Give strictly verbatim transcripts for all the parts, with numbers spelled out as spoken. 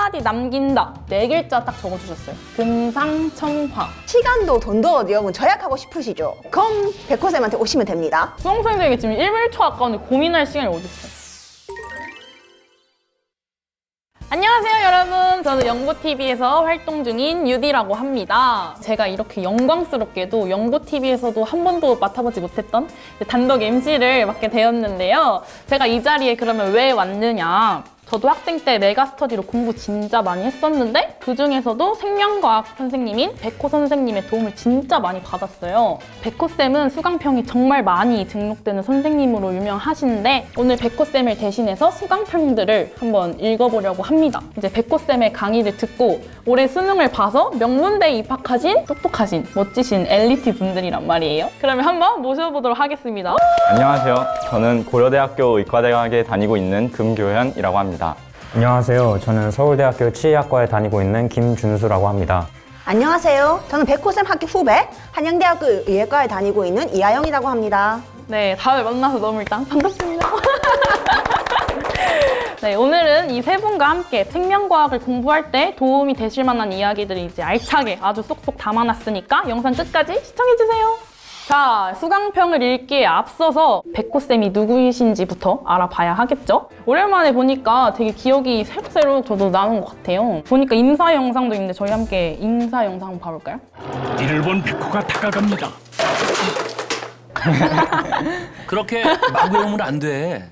한마디 남긴다. 네 글자 딱 적어주셨어요. 금상첨화. 시간도 돈도 여러분 절약하고 싶으시죠? 그럼 백호쌤한테 오시면 됩니다. 수험생들에게 지금 일 초 아까운데 고민할 시간이 어딨어요. 안녕하세요 여러분, 저는 영고티비에서 활동 중인 유디라고 합니다. 제가 이렇게 영광스럽게도 영고티비에서도 한 번도 맡아보지 못했던 단독 엠시를 맡게 되었는데요. 제가 이 자리에 그러면 왜 왔느냐, 저도 학생 때 메가스터디로 공부 진짜 많이 했었는데 그중에서도 생명과학 선생님인 백호 선생님의 도움을 진짜 많이 받았어요. 백호쌤은 수강평이 정말 많이 등록되는 선생님으로 유명하신데 오늘 백호쌤을 대신해서 수강평들을 한번 읽어보려고 합니다. 이제 백호쌤의 강의를 듣고 올해 수능을 봐서 명문대에 입학하신 똑똑하신 멋지신 엘리트 분들이란 말이에요. 그러면 한번 모셔보도록 하겠습니다. 안녕하세요. 저는 고려대학교 의과대학에 다니고 있는 금교현이라고 합니다. 안녕하세요. 저는 서울대학교 치의학과에 다니고 있는 김준수라고 합니다. 안녕하세요. 저는 백호쌤 학기 후배 한양대학교 의예과에 다니고 있는 이하영이라고 합니다. 네, 다음에 만나서 너무 일단 반갑습니다. 네, 오늘은 이 세 분과 함께 생명과학을 공부할 때 도움이 되실 만한 이야기들을 이제 알차게 아주 쏙쏙 담아놨으니까 영상 끝까지 시청해주세요. 자, 수강평을 읽기에 앞서서 백호쌤이 누구이신지부터 알아봐야 하겠죠? 오랜만에 보니까 되게 기억이 새록새록 저도 나는 것 같아요. 보니까 인사 영상도 있는데 저희 함께 인사 영상 한번 봐볼까요? 이를 본 백호가 다가갑니다. 그렇게 막 외우면 안 돼.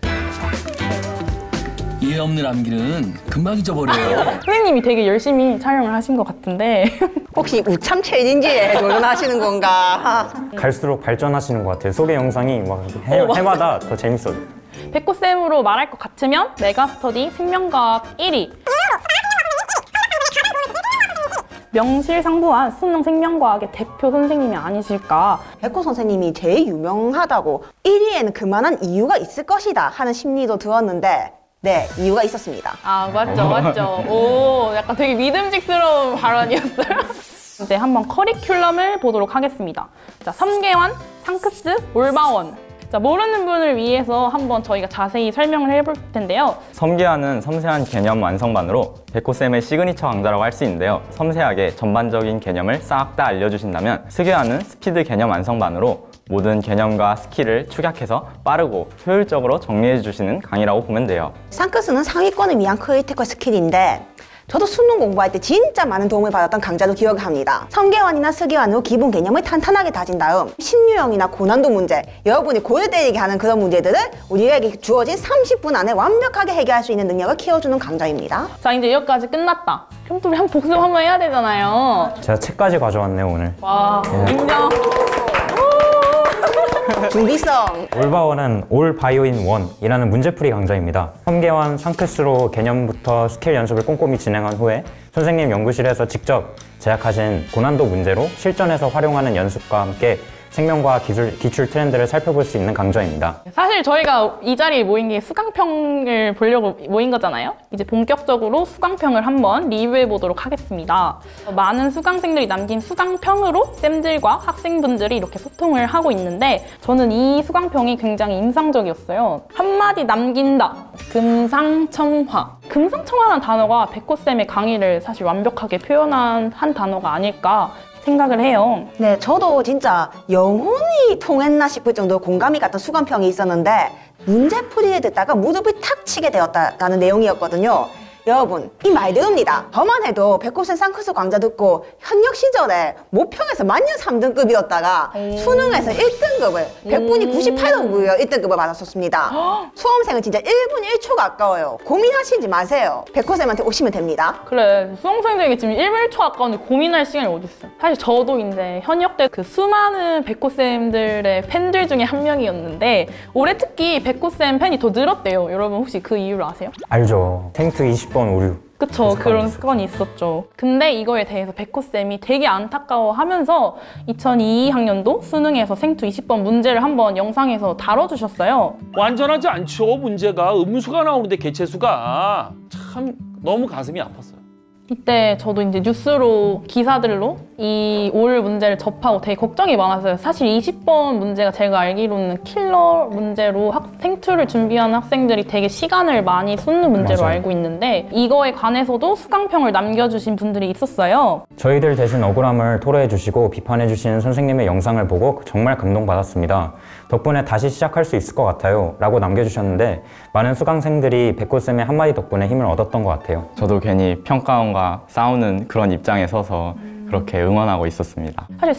이해 없는 암기는 금방 잊어버려요. 선생님이 되게 열심히 촬영을 하신 것 같은데 혹시 우참 챌린지에 도전하시는 건가? 갈수록 발전하시는 것 같아요. 소개 영상이 막 해, 어, 해마다 더 재밌어요. 백호쌤으로 말할 것 같으면 메가스터디 생명과학 일 위, 명실상부한 수능 생명과학의 대표 선생님이 아니실까. 백호 선생님이 제일 유명하다고 일 위에는 그만한 이유가 있을 것이다 하는 심리도 들었는데 네, 이유가 있었습니다. 아, 맞죠, 맞죠. 오, 약간 되게 믿음직스러운 발언이었어요. 이제 한번 커리큘럼을 보도록 하겠습니다. 자, 섬계환, 상크스, 올바원. 자, 모르는 분을 위해서 한번 저희가 자세히 설명을 해볼 텐데요. 섬계환은 섬세한 개념 완성반으로 백호쌤의 시그니처 강좌라고 할 수 있는데요. 섬세하게 전반적인 개념을 싹 다 알려주신다면, 스계환은 스피드 개념 완성반으로 모든 개념과 스킬을 축약해서 빠르고 효율적으로 정리해 주시는 강의라고 보면 돼요. 상크스는 상위권을 위한 크리티컬 스킬인데 저도 수능 공부할 때 진짜 많은 도움을 받았던 강좌도 기억합니다. 섬계환이나 스계환으로 기본 개념을 탄탄하게 다진 다음 신유형이나 고난도 문제, 여러분이 골 때리게 하는 그런 문제들을 우리에게 주어진 삼십 분 안에 완벽하게 해결할 수 있는 능력을 키워주는 강좌입니다. 자, 이제 여기까지 끝났다. 그럼 또 우리 한 복습 한번 해야 되잖아요. 제가 책까지 가져왔네요, 오늘. 와, 네. 인정. 준비성. 올바원은 올 바이오인 원이라는 문제풀이 강좌입니다. 섬계환, 상크스로 개념부터 스킬 연습을 꼼꼼히 진행한 후에 선생님 연구실에서 직접 제작하신 고난도 문제로 실전에서 활용하는 연습과 함께 생명과학 기술, 기출 트렌드를 살펴볼 수 있는 강좌입니다. 사실 저희가 이 자리에 모인 게 수강평을 보려고 모인 거잖아요. 이제 본격적으로 수강평을 한번 리뷰해 보도록 하겠습니다. 많은 수강생들이 남긴 수강평으로 쌤들과 학생분들이 이렇게 소통을 하고 있는데 저는 이 수강평이 굉장히 인상적이었어요. 한마디 남긴다. 금상첨화. 금상첨화라는 단어가 백호쌤의 강의를 사실 완벽하게 표현한 한 단어가 아닐까 생각을 해요. 네, 저도 진짜 영혼이 통했나 싶을 정도로 공감이 갔던 수강평이 있었는데 문제풀이를 듣다가 무릎을 탁 치게 되었다라는 내용이었거든요. 여러분, 이 말들입니다. 저만 해도 백호쌤 상크스 강좌 듣고 현역 시절에 모평에서 만년 삼 등급이었다가 음. 수능에서 일 등급을 백 분이 음. 구십팔 등급이요 일 등급을 받았었습니다. 수험생은 진짜 일 분 일 초가 아까워요. 고민하시지 마세요. 백호쌤한테 오시면 됩니다. 그래, 수험생들에게 지금 일 분 일 초 아까운데 고민할 시간이 어딨어. 사실 저도 이제 현역 때 그 수많은 백호쌤들의 팬들 중에 한 명이었는데 올해 특히 백호쌤 팬이 더 늘었대요. 여러분 혹시 그 이유를 아세요? 알죠. 생투 이십 번 오류. 그쵸, 그런 습관이 있었죠. 근데 이거에 대해서 백호쌤이 되게 안타까워하면서 이천이십이 학년도 수능에서 생투 이십 번 문제를 한번 영상에서 다뤄주셨어요. 완전하지 않죠. 문제가 음수가 나오는데 개체수가 참 너무 가슴이 아팠어요. 이때 저도 이제 뉴스로 기사들로 이 올 문제를 접하고 되게 걱정이 많았어요. 사실 이십 번 문제가 제가 알기로는 킬러 문제로 학, 생투를 준비하는 학생들이 되게 시간을 많이 쏟는 문제로 맞아요. 알고 있는데 이거에 관해서도 수강평을 남겨주신 분들이 있었어요. 저희들 대신 억울함을 토로해 주시고 비판해 주신 선생님의 영상을 보고 정말 감동받았습니다. 덕분에 다시 시작할 수 있을 것 같아요 라고 남겨주셨는데 많은 수강생들이 백호쌤의 한마디 덕분에 힘을 얻었던 것 같아요. 저도 괜히 평가원과 싸우는 그런 입장에 서서 그렇게 응원하고 있었습니다. 사실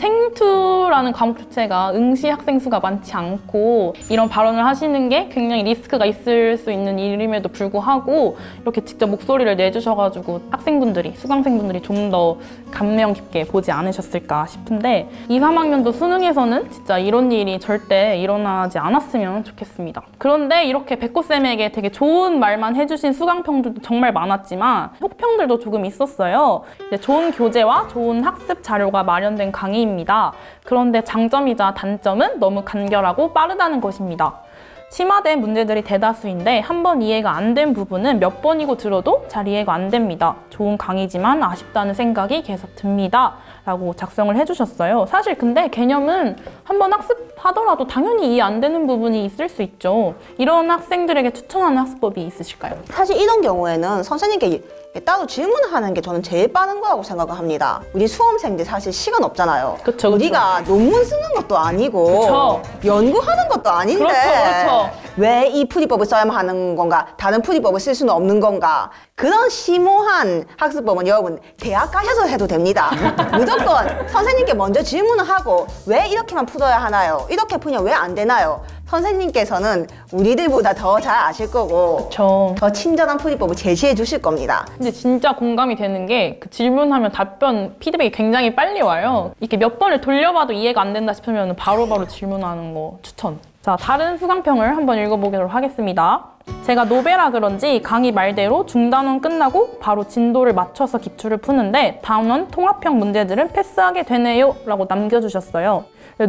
생투라는 과목 자체가 응시 학생 수가 많지 않고 이런 발언을 하시는 게 굉장히 리스크가 있을 수 있는 일임에도 불구하고 이렇게 직접 목소리를 내주셔가지고 학생분들이, 수강생분들이 좀 더 감명 깊게 보지 않으셨을까 싶은데 이, 삼 학년도 수능에서는 진짜 이런 일이 절대 일어나지 않았으면 좋겠습니다. 그런데 이렇게 백호쌤에게 되게 좋은 말만 해주신 수강평들도 정말 많았지만 혹평들도 조금 있었어요. 이제 좋은 교재와 좋은 학습 자료가 마련된 강의입니다. 그런데 장점이자 단점은 너무 간결하고 빠르다는 것입니다. 심화된 문제들이 대다수인데 한 번 이해가 안 된 부분은 몇 번이고 들어도 잘 이해가 안 됩니다. 좋은 강의지만 아쉽다는 생각이 계속 듭니다. 라고 작성을 해주셨어요. 사실 근데 개념은 한 번 학습하더라도 당연히 이해 안 되는 부분이 있을 수 있죠. 이런 학생들에게 추천하는 학습법이 있으실까요? 사실 이런 경우에는 선생님께 따로 질문하는 게 저는 제일 빠른 거라고 생각을 합니다. 우리 수험생들 사실 시간 없잖아요. 그쵸, 그쵸. 우리가 논문 쓰는 것도 아니고 그쵸. 연구하는 것도 아닌데 그렇죠, 그렇죠. 왜 이 풀이법을 써야만 하는 건가? 다른 풀이법을 쓸 수는 없는 건가? 그런 심오한 학습법은 여러분 대학 가셔서 해도 됩니다. 무조건 선생님께 먼저 질문을 하고 왜 이렇게만 풀어야 하나요? 이렇게 풀면 왜 안 되나요? 선생님께서는 우리들보다 더 잘 아실 거고 그렇죠. 더 친절한 풀이법을 제시해 주실 겁니다. 근데 진짜 공감이 되는 게 그 질문하면 답변 피드백이 굉장히 빨리 와요. 이렇게 몇 번을 돌려봐도 이해가 안 된다 싶으면 바로바로 질문하는 거 추천. 자, 다른 수강평을 한번 읽어보도록 하겠습니다. 제가 노베라 그런지 강의 말대로 중단원 끝나고 바로 진도를 맞춰서 기출을 푸는데 단원 통합형 문제들은 패스하게 되네요 라고 남겨주셨어요.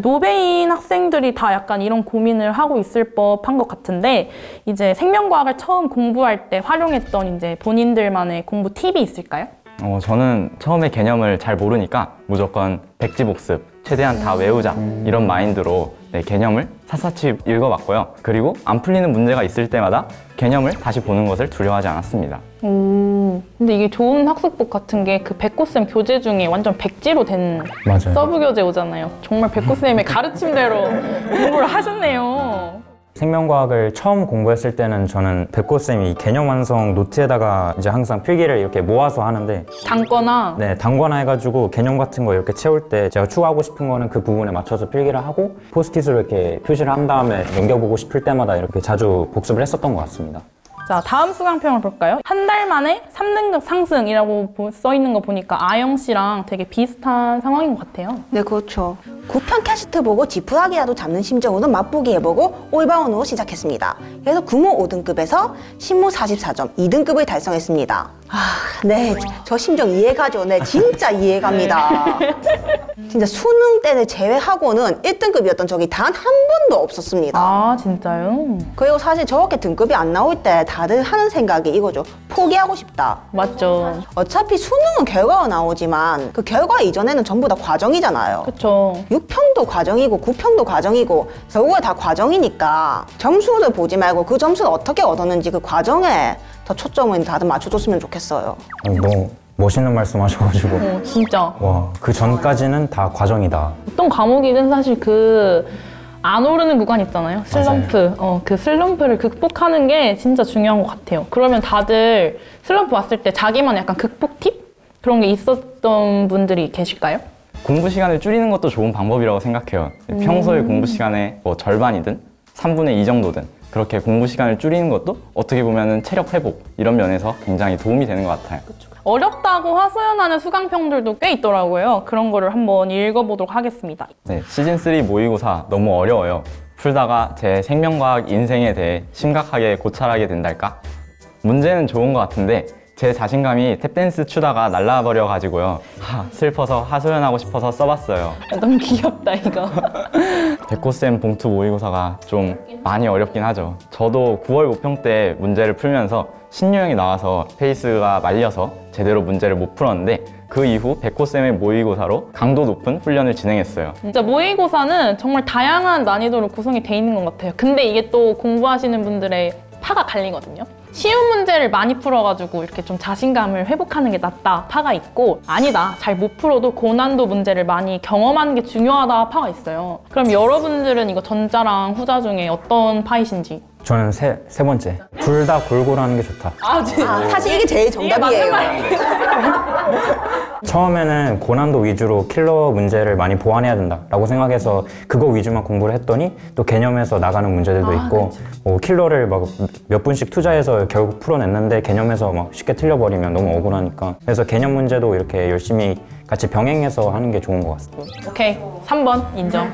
노베인 학생들이 다 약간 이런 고민을 하고 있을 법한 것 같은데 이제 생명과학을 처음 공부할 때 활용했던 이제 본인들만의 공부 팁이 있을까요? 어, 저는 처음에 개념을 잘 모르니까 무조건 백지복습, 최대한 다 외우자 이런 마인드로 네, 개념을 샅샅이 읽어봤고요. 그리고 안 풀리는 문제가 있을 때마다 개념을 다시 보는 것을 두려워하지 않았습니다. 오, 근데 이게 좋은 학습법 같은 게 그 백호쌤 교재 중에 완전 백지로 된 맞아요. 서브 교재 오잖아요. 정말 백호쌤의 가르침대로 공부를 하셨네요. 생명과학을 처음 공부했을 때는 저는 백호쌤이 개념 완성 노트에다가 이제 항상 필기를 이렇게 모아서 하는데 담거나 네, 단거나 해가지고 개념 같은 거 이렇게 채울 때 제가 추가하고 싶은 거는 그 부분에 맞춰서 필기를 하고 포스트잇으로 이렇게 표시를 한 다음에 넘겨보고 싶을 때마다 이렇게 자주 복습을 했었던 것 같습니다. 자, 다음 수강평을 볼까요? 한 달 만에 삼 등급 상승이라고 써 있는 거 보니까 아영 씨랑 되게 비슷한 상황인 것 같아요. 네, 그렇죠. 구편 캐스트 보고 지푸라기라도 잡는 심정으로 맛보기 해보고 올바운으로 시작했습니다. 그래서 구모 오 등급에서 신모 사십사 점, 이 등급을 달성했습니다. 아, 네, 저 심정 이해가죠. 네, 진짜 이해갑니다. 진짜 수능 때를 제외하고는 일 등급이었던 적이 단 한 번도 없었습니다. 아, 진짜요? 그리고 사실 저렇게 등급이 안 나올 때 다들 하는 생각이 이거죠. 포기하고 싶다. 맞죠. 어차피 수능은 결과가 나오지만 그 결과 이전에는 전부 다 과정이잖아요. 그쵸. 육 평도 과정이고 구 평도 과정이고 결국에 다 과정이니까 점수를 보지 말고 그 점수를 어떻게 얻었는지 그 과정에 더 초점을 다들 맞춰줬으면 좋겠어요. 어, 너무 멋있는 말씀 하셔가지고 어, 진짜. 와, 그 전까지는 다 과정이다. 어떤 과목이든 사실 그 안 오르는 구간 있잖아요. 슬럼프. 어, 그 슬럼프를 극복하는 게 진짜 중요한 것 같아요. 그러면 다들 슬럼프 왔을 때 자기만 약간 극복 팁? 그런 게 있었던 분들이 계실까요? 공부 시간을 줄이는 것도 좋은 방법이라고 생각해요. 평소에 공부 시간의 뭐 절반이든 삼분의 이 정도든 그렇게 공부 시간을 줄이는 것도 어떻게 보면 체력 회복 이런 면에서 굉장히 도움이 되는 것 같아요. 어렵다고 하소연하는 수강평들도 꽤 있더라고요. 그런 거를 한번 읽어보도록 하겠습니다. 네, 시즌 쓰리 모의고사 너무 어려워요. 풀다가 제 생명과학 인생에 대해 심각하게 고찰하게 된달까? 문제는 좋은 것 같은데 제 자신감이 탭댄스 추다가 날라버려가지고요. 하, 슬퍼서 하소연하고 싶어서 써봤어요. 너무 귀엽다, 이거. 백호쌤 봉투 모의고사가 좀 많이 어렵긴 하죠. 저도 구월 모평 때 문제를 풀면서 신유형이 나와서 페이스가 말려서 제대로 문제를 못 풀었는데 그 이후 백호쌤의 모의고사로 강도 높은 훈련을 진행했어요. 진짜 모의고사는 정말 다양한 난이도로 구성이 돼 있는 것 같아요. 근데 이게 또 공부하시는 분들의 파가 갈리거든요. 쉬운 문제를 많이 풀어가지고 이렇게 좀 자신감을 회복하는 게 낫다 파가 있고, 아니다, 잘 못 풀어도 고난도 문제를 많이 경험하는 게 중요하다 파가 있어요. 그럼 여러분들은 이거 전자랑 후자 중에 어떤 파이신지? 저는 세, 세 번째. 둘 다 골고루 하는 게 좋다. 아, 진짜? 아, 사실 이게 제일 이게 맞는 정답이에요. 말이에요. 처음에는 고난도 위주로 킬러 문제를 많이 보완해야 된다라고 생각해서 그거 위주만 공부를 했더니 또 개념에서 나가는 문제들도 아, 있고 뭐 킬러를 막 몇 분씩 투자해서 결국 풀어냈는데 개념에서 막 쉽게 틀려버리면 너무 억울하니까, 그래서 개념 문제도 이렇게 열심히 같이 병행해서 하는 게 좋은 것 같습니다. 오케이, 삼 번 인정.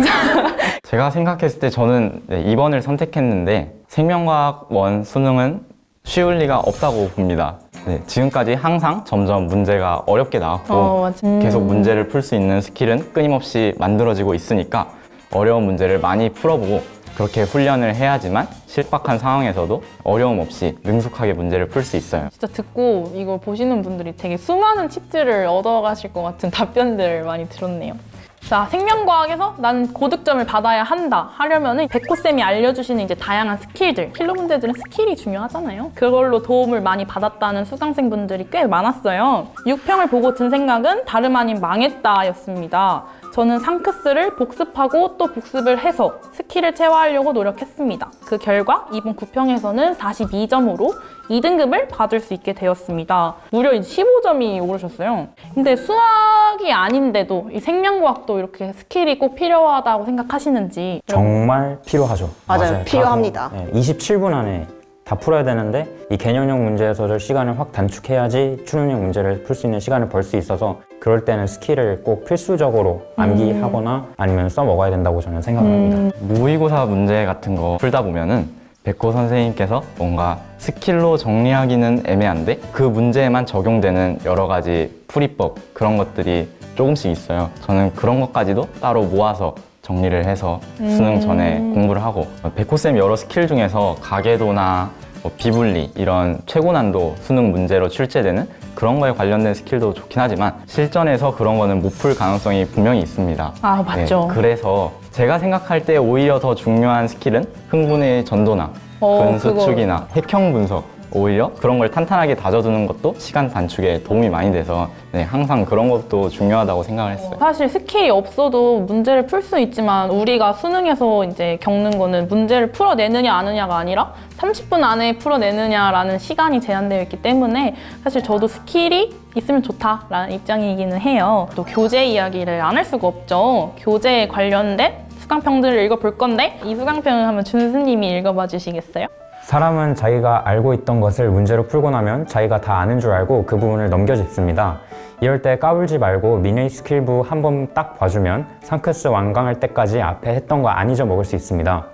제가 생각했을 때 저는 네, 이 번을 선택했는데 생명과학 원 수능은 쉬울 리가 없다고 봅니다. 네, 지금까지 항상 점점 문제가 어렵게 나왔고 어, 맞아. 음. 계속 문제를 풀 수 있는 스킬은 끊임없이 만들어지고 있으니까 어려운 문제를 많이 풀어보고 그렇게 훈련을 해야지만 실박한 상황에서도 어려움 없이 능숙하게 문제를 풀 수 있어요. 진짜 듣고 이거 보시는 분들이 되게 수많은 팁들을 얻어가실 것 같은 답변들을 많이 들었네요. 자, 생명과학에서 난 고득점을 받아야 한다 하려면은 백호쌤이 알려주시는 이제 다양한 스킬들, 킬러 문제들은 스킬이 중요하잖아요. 그걸로 도움을 많이 받았다는 수강생분들이 꽤 많았어요. 육 평을 보고 든 생각은 다름 아닌 망했다 였습니다. 저는 상크스를 복습하고 또 복습을 해서 스킬을 채워하려고 노력했습니다. 그 결과 이번 구 평에서는 사십이 점으로 이 등급을 받을 수 있게 되었습니다. 무려 십오 점이 오르셨어요. 근데 수학이 아닌데도 이 생명과학도 이렇게 스킬이 꼭 필요하다고 생각하시는지. 정말 필요하죠. 맞아요. 필요합니다. 네, 이십칠 분 안에 다 풀어야 되는데 이 개념형 문제에서 시간을 확 단축해야지 추론형 문제를 풀 수 있는 시간을 벌 수 있어서 그럴 때는 스킬을 꼭 필수적으로 암기하거나 아니면 써먹어야 된다고 저는 생각을 합니다. 모의고사 문제 같은 거 풀다 보면은 백호 선생님께서 뭔가 스킬로 정리하기는 애매한데 그 문제에만 적용되는 여러 가지 풀이법, 그런 것들이 조금씩 있어요. 저는 그런 것까지도 따로 모아서 정리를 해서 수능 전에 공부를 하고, 백호쌤 여러 스킬 중에서 가계도나 뭐 비분리 이런 최고 난도 수능 문제로 출제되는 그런 거에 관련된 스킬도 좋긴 하지만 실전에서 그런 거는 못 풀 가능성이 분명히 있습니다. 아, 맞죠. 네, 그래서 제가 생각할 때 오히려 더 중요한 스킬은 흥분의 전도나 어, 근수축이나 핵형 분석, 오히려 그런 걸 탄탄하게 다져두는 것도 시간 단축에 도움이 많이 돼서 네, 항상 그런 것도 중요하다고 생각을 했어요. 사실 스킬이 없어도 문제를 풀 수 있지만 우리가 수능에서 이제 겪는 거는 문제를 풀어내느냐 아느냐가 아니라 삼십 분 안에 풀어내느냐라는 시간이 제한되어 있기 때문에 사실 저도 스킬이 있으면 좋다라는 입장이기는 해요. 또 교재 이야기를 안 할 수가 없죠. 교재에 관련된 수강평들을 읽어볼 건데 이 수강평을 한번 준수님이 읽어봐 주시겠어요? 사람은 자기가 알고 있던 것을 문제로 풀고 나면 자기가 다 아는 줄 알고 그 부분을 넘겨짚습니다. 이럴 때 까불지 말고 미니 스킬부 한번 딱 봐주면 상크스 완강할 때까지 앞에 했던 거 안 잊어먹을 수 있습니다.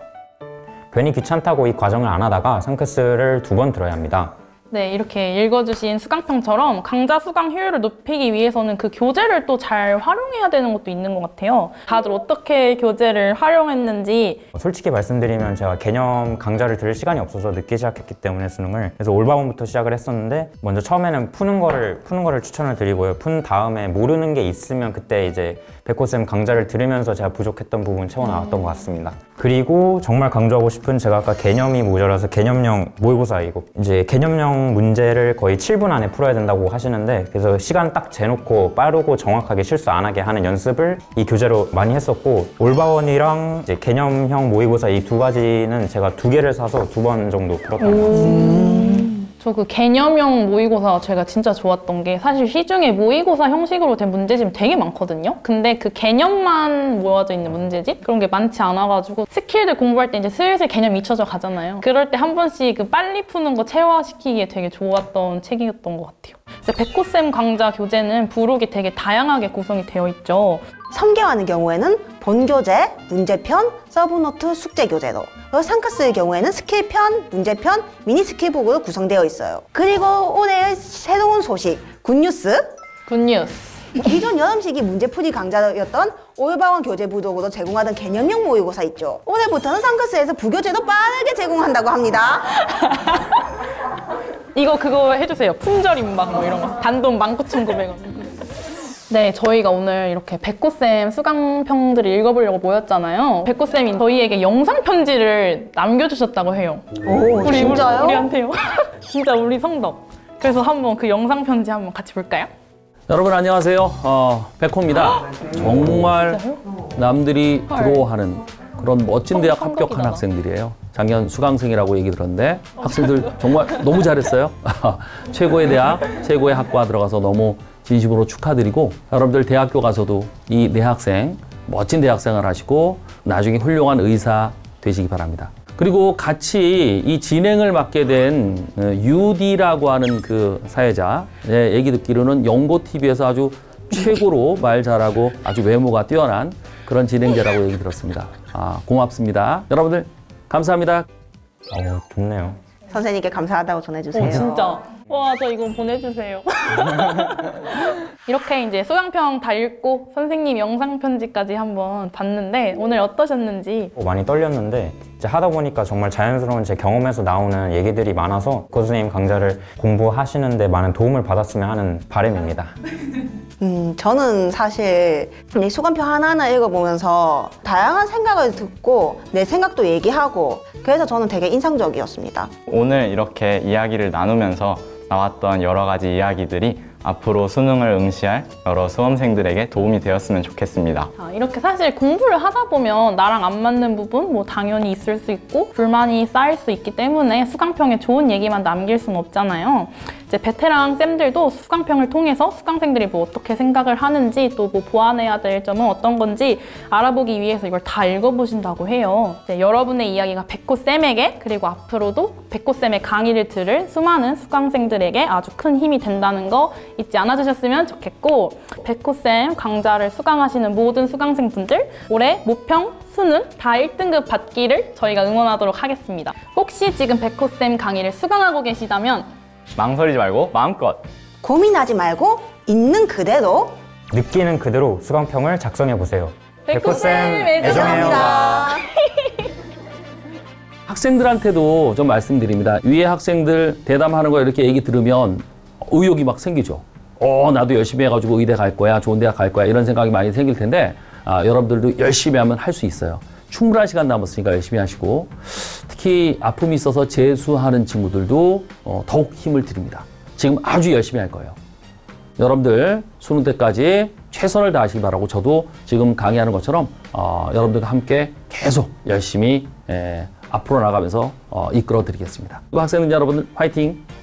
괜히 귀찮다고 이 과정을 안 하다가 상크스를 두 번 들어야 합니다. 네, 이렇게 읽어주신 수강평처럼 강좌 수강 효율을 높이기 위해서는 그 교재를 또 잘 활용해야 되는 것도 있는 것 같아요. 다들 어떻게 교재를 활용했는지. 솔직히 말씀드리면 제가 개념 강좌를 들을 시간이 없어서 늦게 시작했기 때문에 수능을, 그래서 올바운부터 시작을 했었는데 먼저 처음에는 푸는 거를 푸는 거를 추천을 드리고요. 푼 다음에 모르는 게 있으면 그때 이제 백호쌤 강좌를 들으면서 제가 부족했던 부분 채워 나왔던 것 같습니다. 그리고 정말 강조하고 싶은, 제가 아까 개념이 모자라서 개념형 모의고사이고 이제 개념형 문제를 거의 칠 분 안에 풀어야 된다고 하시는데, 그래서 시간 딱 재놓고 빠르고 정확하게 실수 안 하게 하는 연습을 이 교재로 많이 했었고, 올바원이랑 이제 개념형 모의고사 이 두 가지는 제가 두 개를 사서 두 번 정도 풀었던 것 같습니다. 저 그 개념형 모의고사 제가 진짜 좋았던 게, 사실 시중에 모의고사 형식으로 된 문제집이 되게 많거든요. 근데 그 개념만 모아져 있는 문제집? 그런 게 많지 않아가지고 스킬들 공부할 때 이제 슬슬 개념 잊혀져 가잖아요. 그럴 때 한 번씩 그 빨리 푸는 거 체화시키기에 되게 좋았던 책이었던 것 같아요. 백호쌤 강좌 교재는 부록이 되게 다양하게 구성이 되어 있죠. 섬계화하는 경우에는 본교재, 문제편, 서브노트, 숙제교재로, 그리고 상크스의 경우에는 스킬편, 문제편, 미니 스킬북으로 구성되어 있어요. 그리고 올해의 새로운 소식, 굿뉴스! 굿뉴스. 기존 여름시기 문제풀이 강좌였던 올바원 교재 부독으로 제공하던 개념형 모의고사 있죠. 올해부터는 상크스에서 부교재도 빠르게 제공한다고 합니다. 이거 그거 해주세요. 품절 임박 뭐 이런 거. 단돈 만 구천구백 원. 네, 저희가 오늘 이렇게 백호쌤 수강평들을 읽어보려고 모였잖아요. 백호쌤이 저희에게 영상 편지를 남겨주셨다고 해요. 오, 우리, 진짜요? 우리, 우리한테요. 진짜 우리 성덕. 그래서 한번 그 영상 편지 한번 같이 볼까요? 여러분 안녕하세요. 어, 백호입니다. 정말 남들이 부러워하는 그런 멋진 대학 합격한 학생들이에요. 작년 수강생이라고 얘기 들었는데 학생들 정말 너무 잘했어요. 최고의 대학, 최고의 학과 들어가서 너무 진심으로 축하드리고 여러분들 대학교 가서도 이 대학생, 멋진 대학생활 하시고 나중에 훌륭한 의사 되시기 바랍니다. 그리고 같이 이 진행을 맡게 된 유디라고 하는 그 사회자 얘기 듣기로는 영고티비에서 아주 최고로 말 잘하고 아주 외모가 뛰어난 그런 진행자라고 얘기 들었습니다. 아, 고맙습니다. 여러분들 감사합니다. 어, 좋네요. 선생님께 감사하다고 전해주세요. 오, 진짜. 와, 저 이거 보내주세요. 이렇게 이제 수강평 다 읽고 선생님 영상 편지까지 한번 봤는데 오늘 어떠셨는지. 어, 많이 떨렸는데 이제 하다 보니까 정말 자연스러운 제 경험에서 나오는 얘기들이 많아서 교수님 강좌를 공부하시는데 많은 도움을 받았으면 하는 바람입니다. 음, 저는 사실 이 수강표 하나하나 읽어보면서 다양한 생각을 듣고 내 생각도 얘기하고 그래서 저는 되게 인상적이었습니다. 오늘 이렇게 이야기를 나누면서 나왔던 여러 가지 이야기들이 앞으로 수능을 응시할 여러 수험생들에게 도움이 되었으면 좋겠습니다. 아, 이렇게 사실 공부를 하다 보면 나랑 안 맞는 부분 뭐 당연히 있을 수 있고 불만이 쌓일 수 있기 때문에 수강평에 좋은 얘기만 남길 수는 없잖아요. 이제 베테랑 쌤들도 수강평을 통해서 수강생들이 뭐 어떻게 생각을 하는지 또 뭐 보완해야 될 점은 어떤 건지 알아보기 위해서 이걸 다 읽어보신다고 해요. 이제 여러분의 이야기가 백호쌤에게 그리고 앞으로도 백호쌤의 강의를 들을 수많은 수강생들에게 아주 큰 힘이 된다는 거 잊지 않아 주셨으면 좋겠고 백호쌤 강좌를 수강하시는 모든 수강생분들 올해 모평, 수능 다 일 등급 받기를 저희가 응원하도록 하겠습니다. 혹시 지금 백호쌤 강의를 수강하고 계시다면 망설이지 말고 마음껏 고민하지 말고 있는 그대로 느끼는 그대로 수강평을 작성해보세요. 백호쌤 애정해요. 감사합니다. 학생들한테도 좀 말씀드립니다. 위에 학생들 대담하는 거 이렇게 얘기 들으면 의욕이 막 생기죠. 어, 나도 열심히 해가지고 의대 갈 거야, 좋은 대학 갈 거야 이런 생각이 많이 생길 텐데 아, 여러분들도 열심히 하면 할 수 있어요. 충분한 시간 남았으니까 열심히 하시고 특히 아픔이 있어서 재수하는 친구들도 어, 더욱 힘을 드립니다. 지금 아주 열심히 할 거예요. 여러분들 수능 때까지 최선을 다하시기 바라고 저도 지금 강의하는 것처럼 어, 여러분들과 함께 계속 열심히 에, 앞으로 나가면서 어, 이끌어 드리겠습니다. 학생들 여러분들 화이팅!